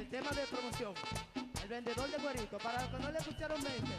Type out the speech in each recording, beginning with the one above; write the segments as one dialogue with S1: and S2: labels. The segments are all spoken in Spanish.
S1: Tema de promoción. El vendedor de cuerito. Para los que no le escucharon 20.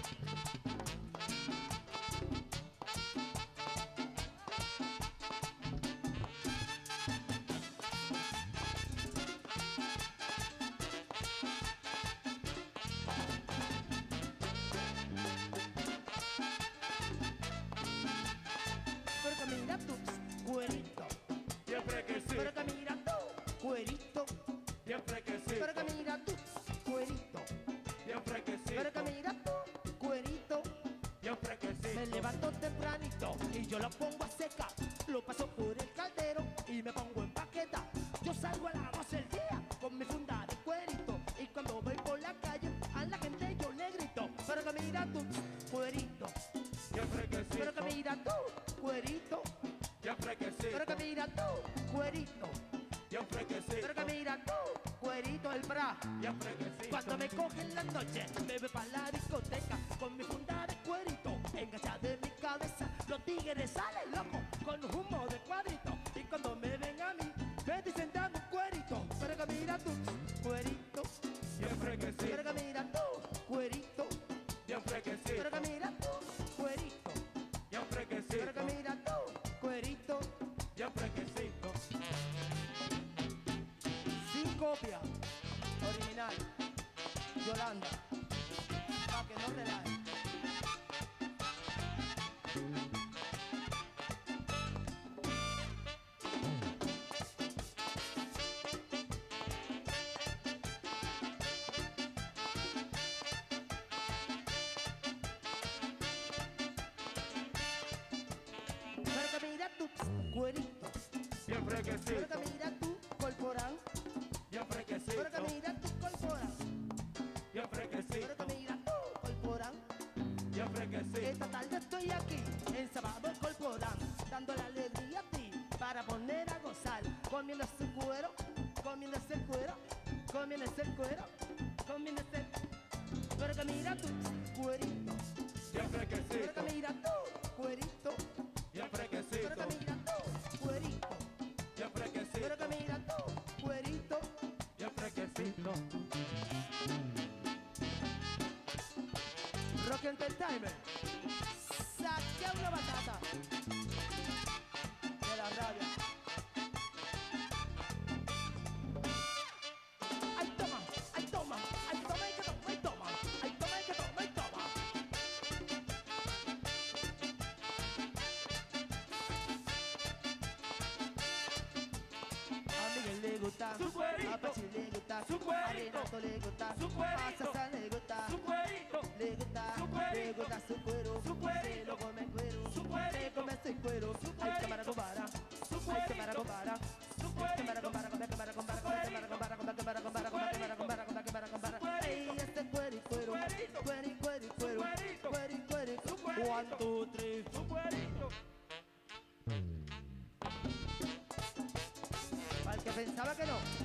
S1: Pero que mira tú, cuerito.
S2: Siempre que sí,
S1: Pero que mira tú, cuerito.
S2: siempre que sí,
S1: Pero que mira tú, cuerito.
S2: siempre que sí,
S1: Pero que mira tú, cuerito.
S2: siempre que sí.
S1: Me levanto tempranito y yo la pongo a secar. Lo paso por el caldero y me pongo en paqueta. Yo salgo a las 12 del día con mi funda de cuerito. Y cuando voy por la calle a la gente yo le grito. Pero que mira tú, cuerito.
S2: Siempre que sí,
S1: Pero que mira tú, cuerito.
S2: siempre que sí,
S1: Pero que mira tú, cuerito.
S2: siempre que sí,
S1: Pero que mira tú, cuerito el bra.
S2: siempre que sí.
S1: Cuando me cogen la noche, me voy pa' la discoteca con mi funda de cuerito enganchada en mi cabeza. Los tigres salen locos con humo de cuadrito. Y cuando me ven a mí, me dicen dame un cuerito. Pero que mira tú, cuerito.
S2: Siempre que sí,
S1: Pero que mira tú, cuerito.
S2: siempre que sí,
S1: Pero que mira tú, cuerito.
S2: siempre que sí,
S1: Pero que mira tú, cuerito.
S2: siempre que sí.
S1: Sin copia, original, Yolanda, pa' que no relaje. Pero que mira tú, cuerito.
S2: Siempre que sí,
S1: Pero que mira tú, corporal.
S2: siempre que sí,
S1: Pero que mira tú, corporal.
S2: siempre que sí,
S1: Pero que mira tú, corporal.
S2: siempre que sí.
S1: Esta tarde estoy aquí, en Sábado Corporal, dando la alegría a ti, para poner a gozar, comiendo ese cuero, comiendo ese cuero, comiendo ese cuero, comiendo ese. Pero que mira tú, cuerito.
S2: Siempre que sí,
S1: Pero que mira tú, cuerito.
S2: siempre que sí,
S1: Pero que mira tú, cuerito.
S2: siempre que sí,
S1: Pero que mira tú, cuerito.
S2: siempre que sí.
S1: Rock Entertainment. Saqué una batata de la radio. Ay toma, ay toma, ay toma y que toma, ay toma, ay toma y que toma, ay toma. A Miguel le gusta,
S2: Su cuerito,
S1: a Pachi le gusta,
S2: su cuerito,
S1: a Renato le gusta,
S2: su cuerito,
S1: a Sasa le gusta.
S2: Su cuerito,
S1: Le gusta,
S2: su cuerito,
S1: le gusta su cuero,
S2: su cuerito,
S1: se lo come cuero,
S2: su cuerito,
S1: se come su cuero,
S2: su
S1: ay
S2: cuerito,
S1: cámara compara,
S2: su
S1: ay cámara
S2: cuerito,
S1: compara,
S2: su
S1: cámara compara,
S2: cuerito,
S1: cámara compara, cámara compara, cámara compara, cámara compara, cámara compara, ay este cuero y cuero, cuero y cuero y cuero, cuero y cuero,
S2: su cuerito,
S1: 1, 2, 3.
S2: su cuerito.
S1: Para el que pensaba que no.